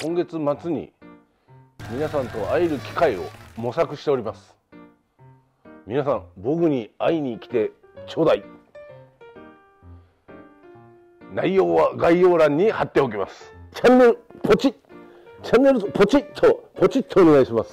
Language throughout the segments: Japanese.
今月末に皆さんと会える機会を模索しております。皆さん僕に会いに来てちょうだい。内容は概要欄に貼っておきます。チャンネルポチッとお願いします。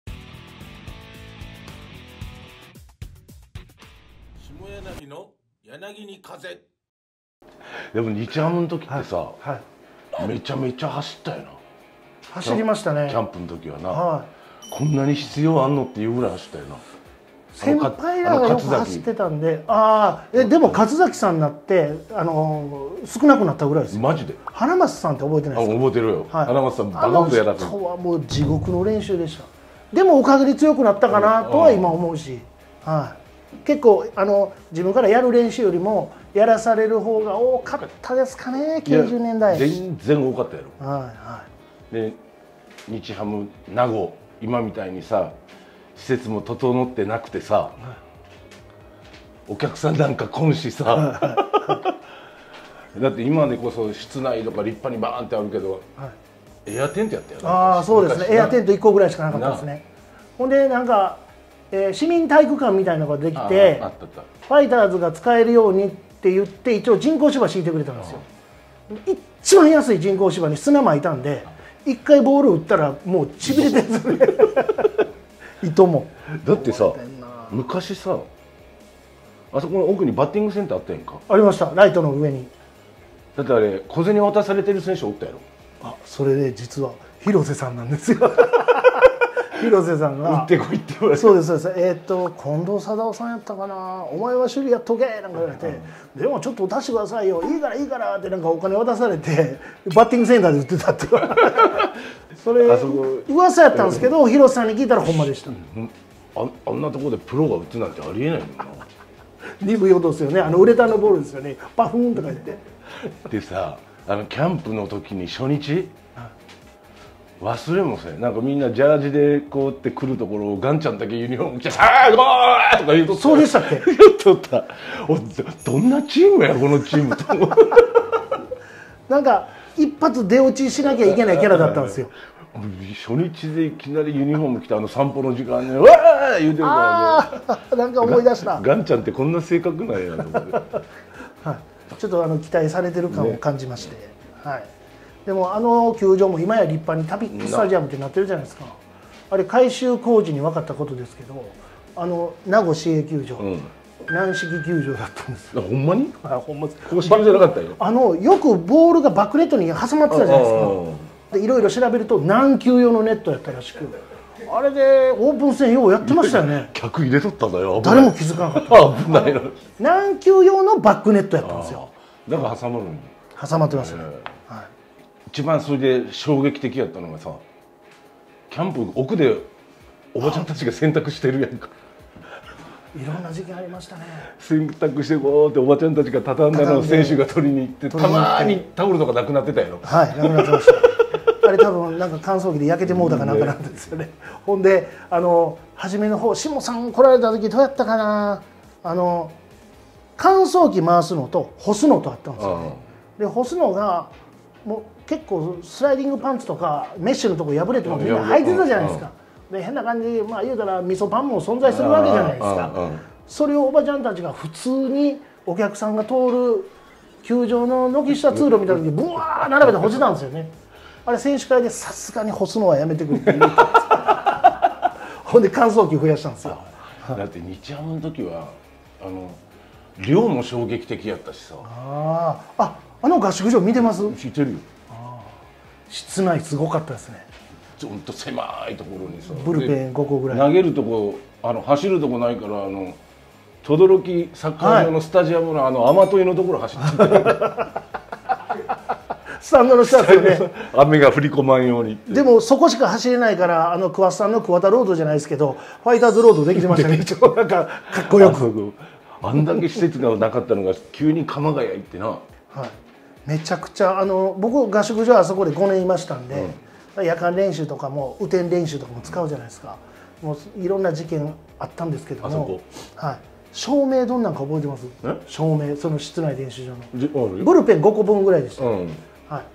下柳の柳に風。でも日ハムの時ってさ、めちゃめちゃ走ったよな。 走りましたね。 キャンプの時はな、こんなに必要あんのっていうぐらい走ったよな。 先輩らがよく走ってたんで、でも勝崎さんになって少なくなったぐらいですよ。 マジで花松さんって覚えてないですか？ 覚えてるよ。花松さんバカほどやらせる。 あの人はもう地獄の練習でした。でもおかげで強くなったかなとは今思うし、結構自分からやる練習よりもやらされる方が多かったですかね。90年代全然多かったやろ。で日ハム名護今みたいにさ施設も整ってなくてさ、お客さんなんか来んしさだって今でこそ室内とか立派にバーンってあるけど、エアテントやったよな。 そうですね。エアテント1個ぐらいしかなかったですね。ほんでなんか、市民体育館みたいなのができてファイターズが使えるようにって言って一応人工芝敷いてくれたんですよ。一番安い人工芝に砂巻いたんで1回ボール打ったらもうちびれてるんですよね糸も。 だってさ昔さあそこの奥にバッティングセンターあったやんか。 ありました。ライトの上に。だってあれ小銭渡されてる選手おったやろ。 それで実は広瀬さんなんですよ広瀬さんが打ってこいって言われて。 そうですそうです。近藤貞夫さんやったかな。お前は守備やっとけなんか言われて、でもちょっと出してくださいよ、いいからってなんかお金渡されてバッティングセンターで打ってたってそれ噂やったんですけど、広瀬さんに聞いたらほんまでした。 あんなところでプロが打つなんてありえないもんな。 鈍い音ですよね。ウレタンのボールですよね。パフーンとか言ってでさキャンプの時に初日忘れもせん。なんかみんなジャージでこうやって来るところをガンちゃんだけユニフォーム着て「さあゴー!」とか言うとった。 そうでしたっけ？ 言っとった。どんなチームやこのチームとなんか一発出落ちしなきゃいけないキャラだったんですよ。 初日でいきなりユニフォーム着て散歩の時間に「わー!」言うてるからなんか思い出した。 ガンちゃんってこんな性格なんやと思ってちょっと期待されてる感を感じまして、でも球場も今や立派にタピックスタジアムってなってるじゃないですか。あれ改修工事に分かったことですけど、名護市営球場、軟式球場だったんですよ。 ほんまに？ ほんま公式じゃなかったよ。 よくボールがバックネットに挟まってたじゃないですか。でいろいろ調べると軟球用のネットやったらしく、あれでオープン戦ようやってましたよね。 客入れとったんだよ。 誰も気づかなかった。 危ないの。 軟球用のバックネットやったんですよ。 だから挟まるのに。 挟まってますね。 一番それで衝撃的やったのがさ、キャンプ奥でおばちゃんたちが洗濯してるやんか。 いろんな時期ありましたね。 洗濯してこうっておばちゃんたちが畳んだのを選手が取りに行って、たまにタオルとかなくなってたやろ。 なくなってました。あれ多分なんか乾燥機で焼けてもうたかなんかなんですよね。ほんで初めの方下さん来られた時どうやったかな、乾燥機回すのと干すのとあったんですよね。で干すのがもう結構スライディングパンツとかメッシュのとこ破れてもみんな履いてたじゃないですか。で変な感じで言うたら味噌パンも存在するわけじゃないですか。それをおばちゃんたちが普通にお客さんが通る球場の軒下通路みたいな時にブワー並べて干してたんですよね。あれ選手会でさすがに干すのはやめてくれって言うたほんで乾燥機増やしたんですよ。 だって日ハムの時は量も衝撃的やったしさ。 合宿場見てます？ 知ってるよ。 室内すごかったですね。 ちょっと狭いところにさブルペン5個ぐらい投げるとこ走るとこないから轟サッカー場のスタジアムの雨どいのところ走ってたスタンドの下ですよね。 雨が降り込まんように。 でもそこしか走れないから桑田さんの桑田ロードじゃないですけどファイターズロードできてましたね。なんかかっこよく。 あんだけ施設がなかったのが急に鎌ヶ谷行ってな。 めちゃくちゃ僕合宿所あそこで5年いましたんで、夜間練習とかも雨天練習とかも使うじゃないですか。もういろんな事件あったんですけども、照明どんなんか覚えてます？照明その室内練習場のブルペン5個分ぐらいでした。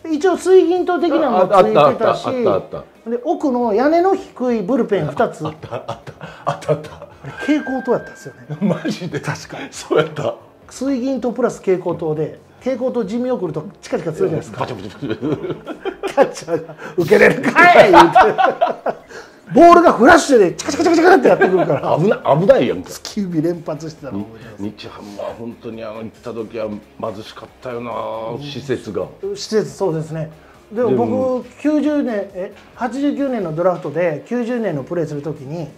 一応水銀灯的なのもついてたし、 あったで奥の屋根の低いブルペン2つ、 あったあれ蛍光灯やったんですよね。 マジで確かそうやった。 水銀灯プラス蛍光灯で、蛍光灯地味送るとチカチカするじゃないですか。 パチャパチャキャッチャーが受けれるかい言うてボールがフラッシュでチカチカチカチカってやってくるから危ないやんか。 突き指連発してたの覚えてます。 日ハムは本当に行った時は貧しかったよな、施設が。 施設そうですね。でも僕90年89年のドラフトで90年のプレーする時に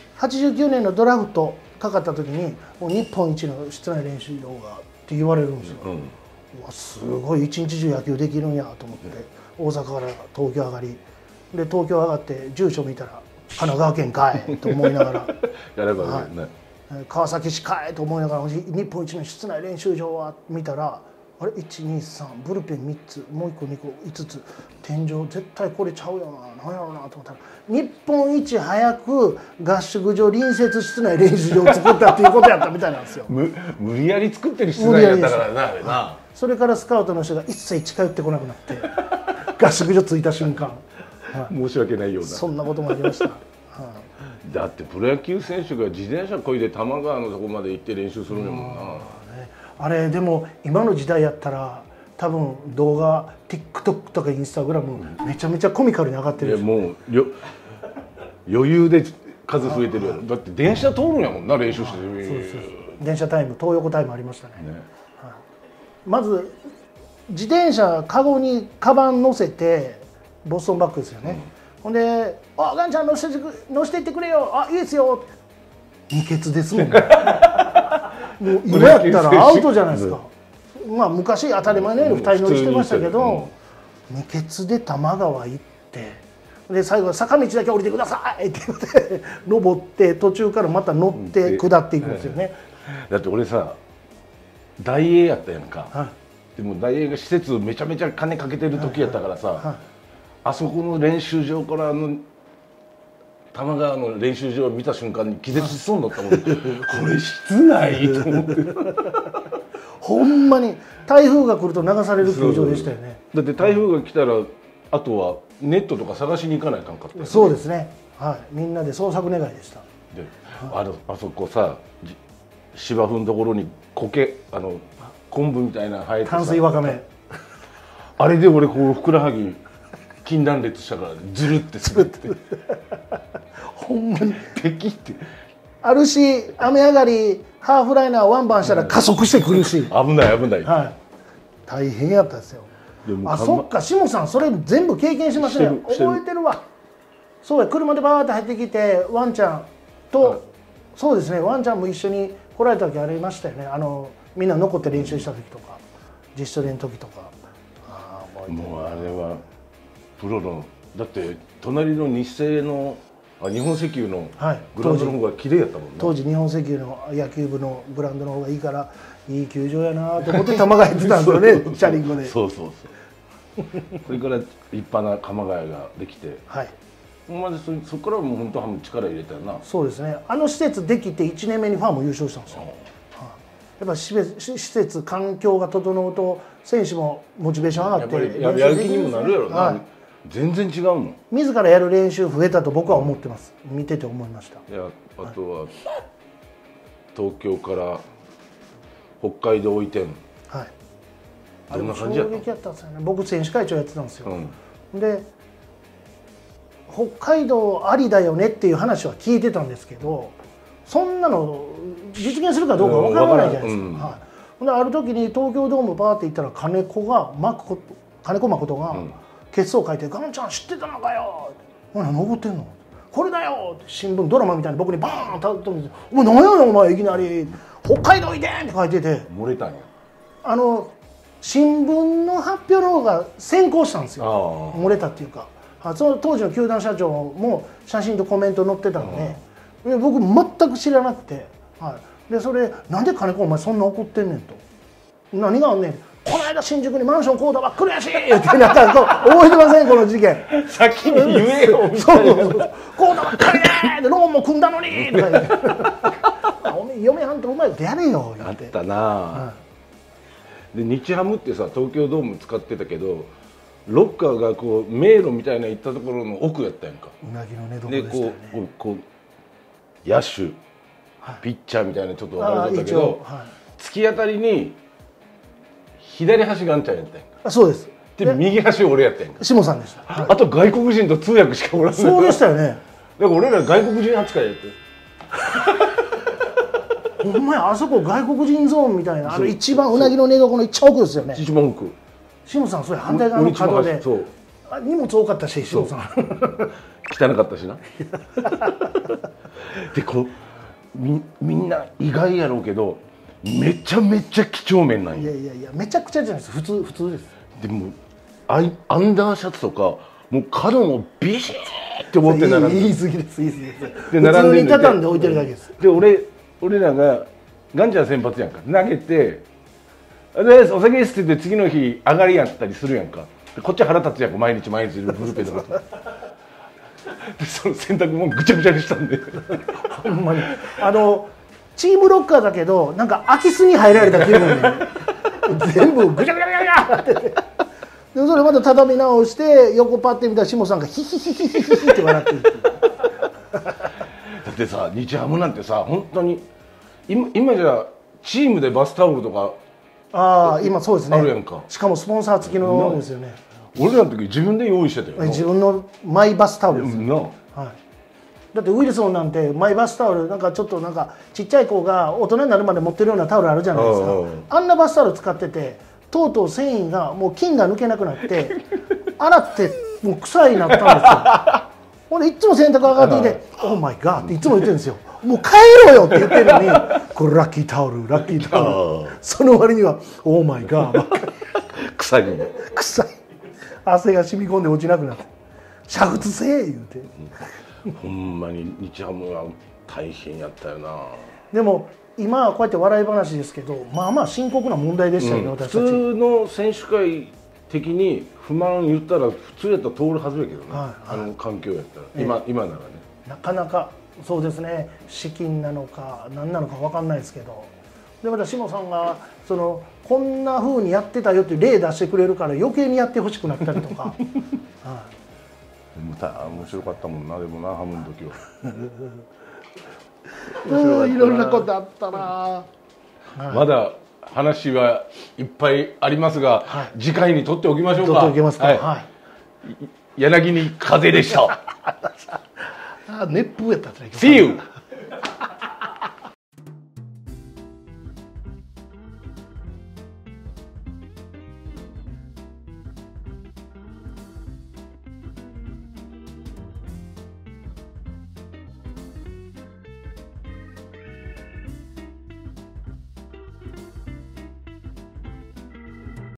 89年のドラフトかかった時にもう日本一の室内練習場がって言われるんですよ。うわすごい一日中野球できるんやと思って、大阪から東京上がりで東京上がって住所見たら神奈川県かいと思いながらやればね、 川崎市かいと思いながら日本一の室内練習場は見たらあれ123ブルペン3つもう1個2個5つ天井絶対これちゃうよな何やろうなと思ったら日本一早く合宿場隣接室内練習場を作ったっていうことやったみたいなんですよ。 無理やり作ってる室内やったからなあれな。 それからスカウトの人が一切近寄ってこなくなって合宿所着いた瞬間、 申し訳ないようなそんなこともありました。 だってプロ野球選手が自転車こいで多摩川のとこまで行って練習するんやもんな。 あれでも今の時代やったら多分動画 TikTok とか Instagram めちゃめちゃコミカルに上がってる。 もう余裕で数増えてるやろ。だって電車通るんやもんな練習してる。 そう電車タイム東横タイムありましたね。まず自転車カゴにカバン乗せてボストンバッグですよね。ほんで「あガンちゃん乗せていってくれよあいいですよ」二欠ですもんねもう今やったらアウトじゃないですか。まあ昔当たり前のように2人乗りしてましたけど、二欠で多摩川行ってで最後坂道だけ降りてくださいって言って登って途中からまた乗って下っていくんですよね。 だって俺さ大英やったやんか、でも大英が施設めちゃめちゃ金かけてる時やったからさ、あそこの練習場から多摩川の練習場を見た瞬間に気絶しそうになったもんこれ室内と思ってほんまに台風が来ると流される球場でしたよね。 だって台風が来たらあとはネットとか探しに行かないかんかった、ね、 そうですね、みんなで捜索願いでした。 であそこさ芝生のところに苔昆布みたいな生えてさ淡水わかめあれで俺こうふくらはぎ筋断裂したからずるって滑ってほんまにペキってあるし雨上がりハーフライナーワンバンしたら加速してくるし、 危ない危ない、 大変やったですよ。あそっか下さんそれ全部経験しましたね。覚えてるわ。そうや車でバーって入ってきてワンちゃんと、そうですねワンちゃんも一緒に来られた時ありましたよね。みんな残って練習した時とか自主トレの時とか。 もうあれはプロのだって隣の日清の日本石油のグラウンドの方が綺麗やったもんね。 当時日本石油の野球部のグラウンドの方がいいからいい球場やなと思って球が入ってたんですよねチャリンコで。 そうそれから立派な鎌ヶ谷ができて、まずそこからもう本当は力入れたよな。 そうですね。施設できて1年目にファンも優勝したんですよ。やっぱ施設環境が整うと選手もモチベーション上がってやる気にもなるやろな。全然違うもん。 自らやる練習増えたと僕は思ってます。見てて思いました。 いやあとは東京から北海道移転、どんな感じやったの？ 衝撃やったんですよね。僕選手会長やってたんですよ。で北海道ありだよねっていう話は聞いてたんですけど、そんなの実現するかどうかわからないじゃないですか。である時に東京ドームバーって行ったら金子誠が血相書いて「ガンちゃん知ってたのかよ」「お前何怒ってんの?」「これだよ」って新聞ドラマみたいに僕にバーンと当たって「お前何やねんお前いきなり北海道移転」って書いてて漏れたんや。 新聞の発表の方が先行したんですよ。漏れたっていうかその当時の球団社長も写真とコメント載ってたので僕全く知らなくて、でそれなんで金子お前そんな怒ってんねんと何があんねんこの間新宿にマンション買うたばっかりやし言ってなんか覚えてませんこの事件先に言えよみたいなそう買うたばっかりでローンも組んだのにとか言ってお前嫁はんとお前やれよ言って。 あったな。で日ハムってさ東京ドーム使ってたけどロッカーがこう迷路みたいな行ったところの奥やったやんか。 うなぎの寝床ででしたよね。 こう野手、ピッチャーみたいなちょっと分かれてたけど、突き当たりに左端があんちゃんやったやんか。 そうです。 で右端俺やったやんか。 下さんでした。 あと外国人と通訳しかおらん。 そうでしたよね。 だから俺ら外国人扱いやって。 ほんまや、あそこ外国人ゾーンみたいな、一番うなぎの寝床の一番奥ですよね。 一番奥。 下さんそれ反対側の角で荷物多かったし、下さん汚かったしな。でみんな意外やろうけどめちゃめちゃ几帳面なんや。 いやめちゃくちゃじゃないです。普通です。 でもアンダーシャツとかもう角もビシッって持って並んで、 言い過ぎです。 で並んで普通に畳んで置いてるだけです。 で俺らがガンちゃん先発やんか、投げて「でお酒です」って言って次の日上がりやったりするやんか。でこっち腹立つやんか、毎日ブルペンとかでその洗濯物ぐちゃぐちゃにしたんでほんまにチームロッカーだけどなんか空き巣に入られた気分で全部ぐちゃぐちゃぐちゃってでそれまた畳み直して横パッて見たら下さんがヒヒヒヒヒヒって笑ってるっていう。 だってさ、日ハムなんてさ本当に今じゃチームでバスタオルとか今そうですね。 あるやんか。 しかもスポンサー付きのですよね。 俺らの時自分で用意してたよ。 自分のマイバスタオルですよ。 はい。 だってウィルソンなんてマイバスタオルなんかちょっとなんかちっちゃい子が大人になるまで持ってるようなタオルあるじゃないですか。あんなバスタオル使っててとうとう繊維がもう菌が抜けなくなって洗ってもう臭いなったんですよ。ほんでいつも洗濯上がってきて「オーマイガー」っていつも言ってるんですよ。もう帰ろよって言ってるのにこれラッキータオルラッキータオルその割には「オーマイガー」 臭い汗が染み込んで落ちなくなって「煮沸せえ」言うて。 ほんまに日ハムは大変やったよな。 でも今はこうやって笑い話ですけどまあまあ深刻な問題でしたよね、私たち。 普通の選手会的に不満言ったら普通やったら通るはずやけどね、あの環境やったら、今ならねなかなかそうですね、資金なのか何なのか分かんないですけど、でまた下さんがこんな風にやってたよっていう例出してくれるから余計にやってほしくなったりとか。 面白かったもんな、でもな、ハムの時はいろんなことあったな。 まだ話はいっぱいありますが、次回に取っておきましょうか。 取っておきますか。 柳に風でした。 熱風やったんですね。 See you!